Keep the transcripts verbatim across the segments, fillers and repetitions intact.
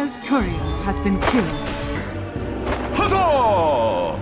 Dire's courier has been killed. Huzzah!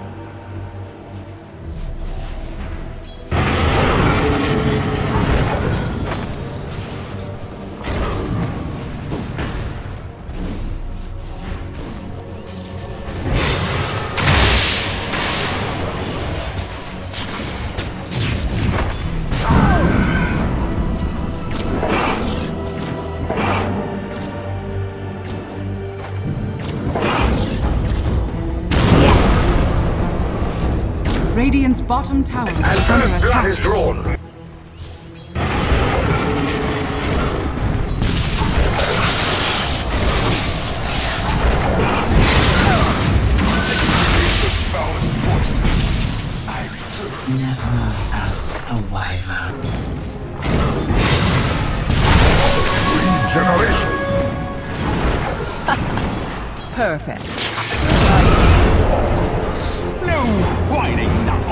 Radiant's bottom tower is And under first blood attack. is drawn. Never as a wyvern. Regeneration. Perfect. No whining now!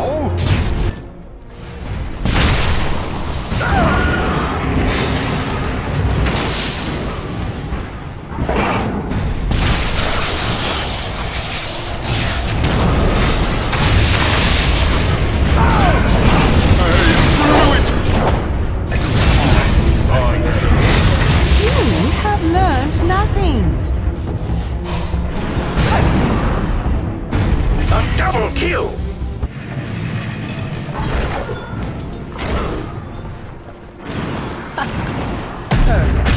You have learned nothing. A double kill. Perfect.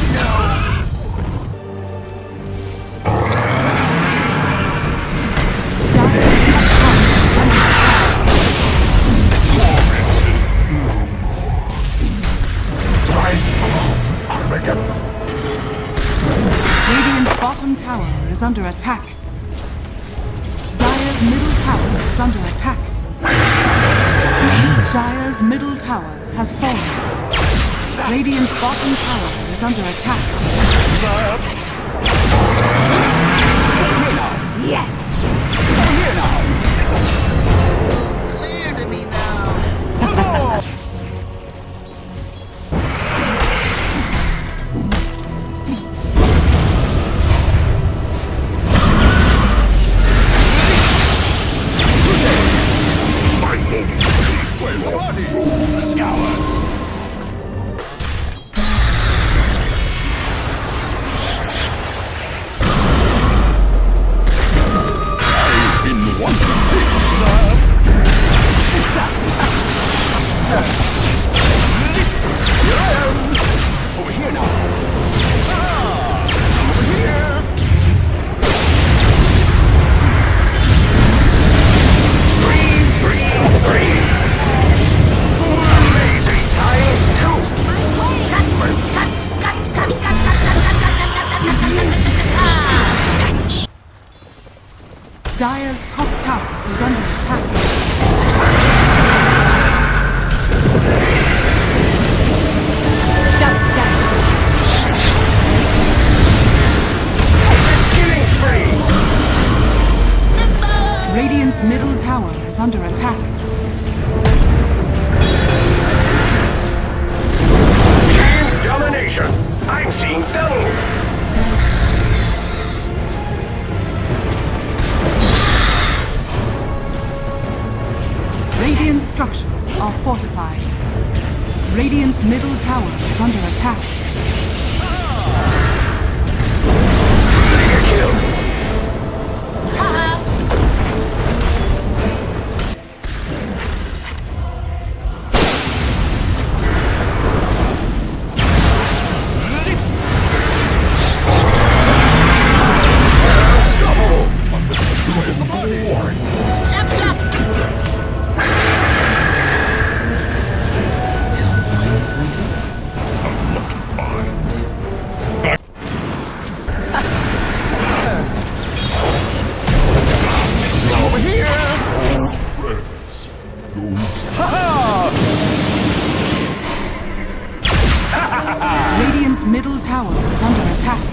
Radiant's bottom tower is under attack. Dire's middle tower is under attack. Dire's middle tower has fallen. Radiant's bottom tower is under attack. Yes. Clear to me now. My name is Where's the body? Scour! I've been wanting this. Over here now. Ah, over here. Freeze, freeze, freeze. Amazing times two. Dire's top tower is under attack. Killing spree. Radiant's middle tower is under attack. Team domination. I'm seeing double. Radiant structures are fortified. Radiant's middle tower is under attack. Mega kill. Unstoppable. Where's the body? Jump, jump. Still mindful? Over here! Radiant's middle tower is under attack.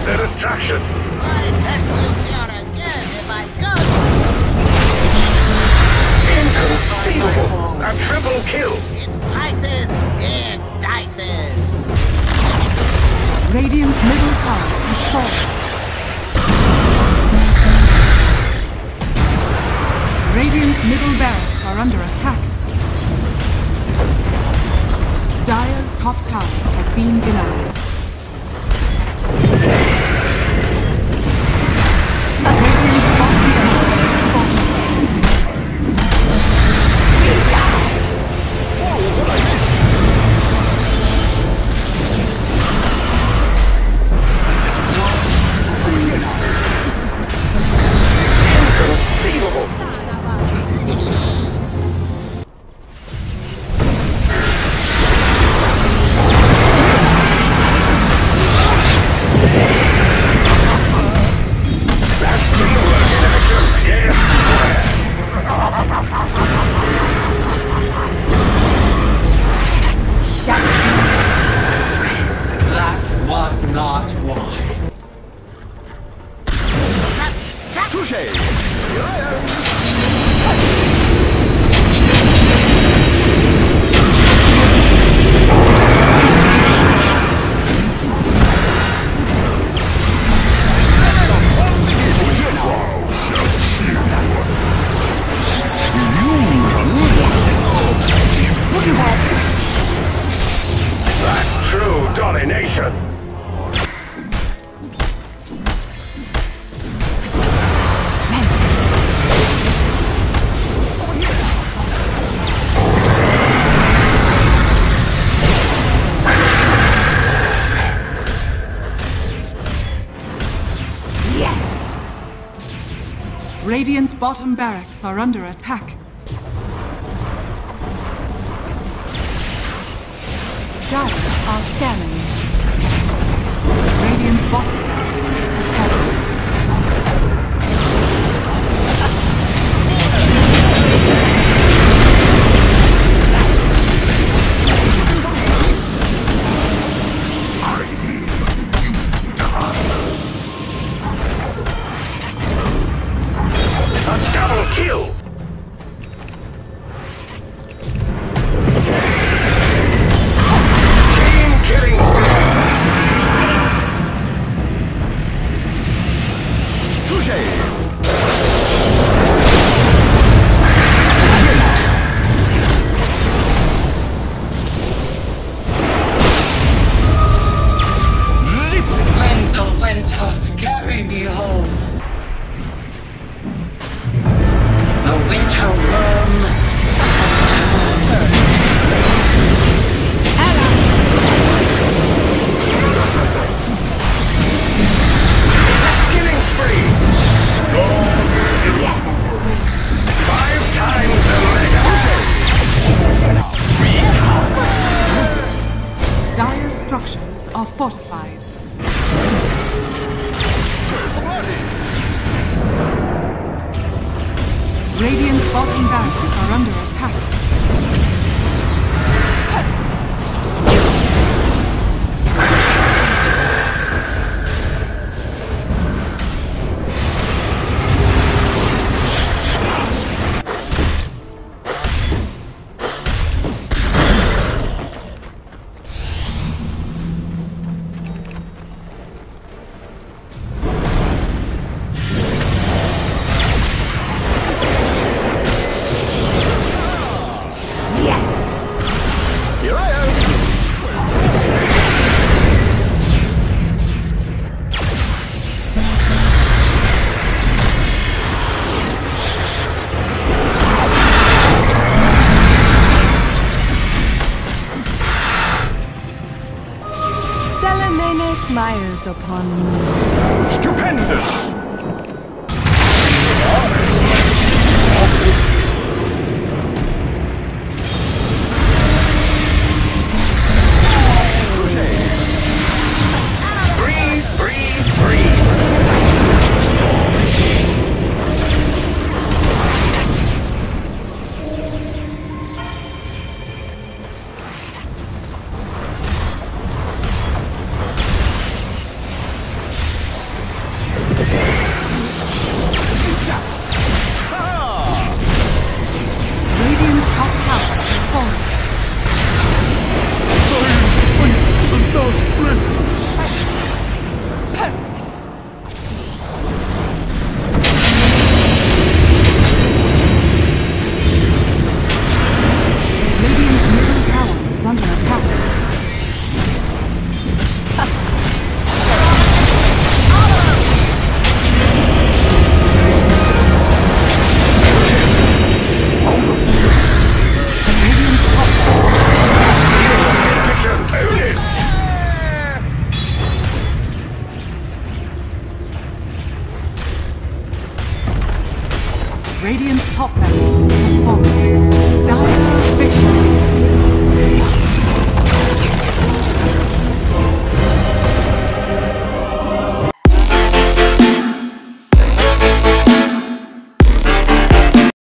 their destruction. I'd heck you down again if I could. Inconceivable! A triple kill! It slices and dices. Radiant's middle tower has fallen. Radiant's middle barracks are under attack. Dire's top tower has been denied. Radiant's bottom tower has fallen. Inconceivable! That's teamwork in action! Damn That was not wise. Touche! That's true domination! Radiant's bottom barracks are under attack. Dire are scanning. Radiant's bottom barracks has fallen. A double kill! Team killing spree! Touche! Zip! Winds of winter, carry me home. The winter worm has turned. Killing spree! Five times the mega! Dire's structures are fortified. Radiant's bottom barracks are under attack. Here I am! Salamene smiles upon me. Stupendous! Breeze, breeze, breeze! Radiant's top barracks has fallen. Dire victory.